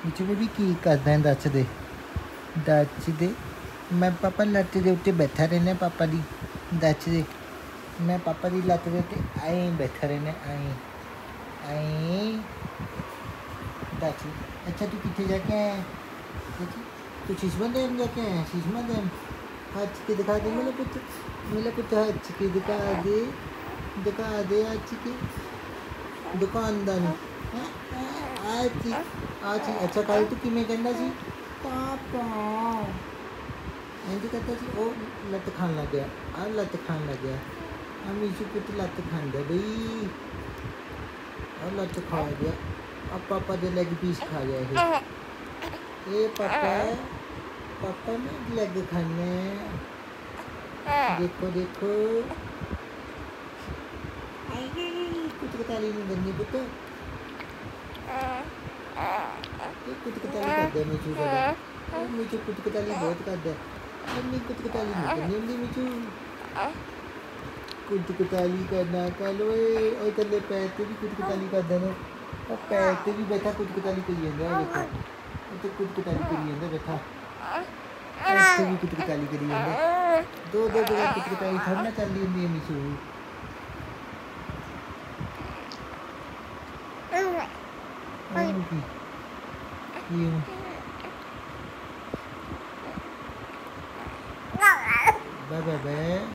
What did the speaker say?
मिचू baby की करदा है दस दे मैं पापा लत्त दे उत्ते बैठा रहना पापा दी दस दे मैं पापा दी लत्त दे उत्ते आई बैठा रहना आई दस। अच्छा तू कितने जाके आया? तू शीशमा डैम जाके आया? शीशमा डैम हज के दिखा दे मेरा पुत्र हज के दिखा दे हज के दुकानदार आज अच्छा कल तू किमें कहना सी पापा इंज कहता सी ओ लत खान लग गया आ लत खान लग गया आ मीशू पुत लत खांदा बई आ लत खा गया अब पापा दे लेग पीस खा गया ये पापा ने लेग खाने देखो कुछ ताली नहीं करनी पुत कुछ ताली करता है मीचू का मीचू कुछ ताली बहुत करता है मम्मी कुछ ताली नहीं करनी होंगी मीचू कुछ ताली करना कल ओए तेरे पैर पे भी कुछ ताली कर देना और पैर पे भी बैठा कुछ ताली करी जाता है देखो तो कुछ ताली करी जाता बैठा ऐसे भी कुछ ताली करी जाता दो जगह कुछ ताली थोड़ा चल रही होंगी मीचू Bye bye bye.